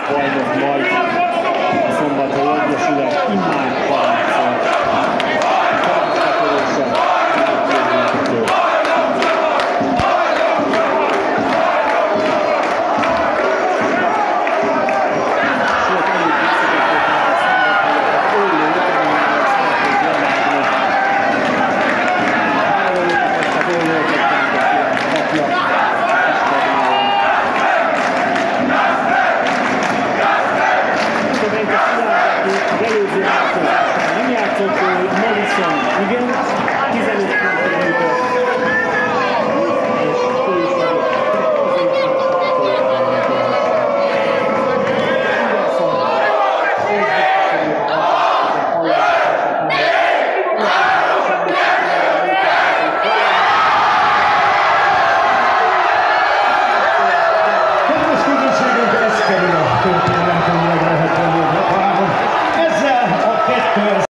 bajnok majd a Szombathely Egyesület immár harmadszor. Az előző meccsön nem játszott, Madison igen, 15 pontot jutott.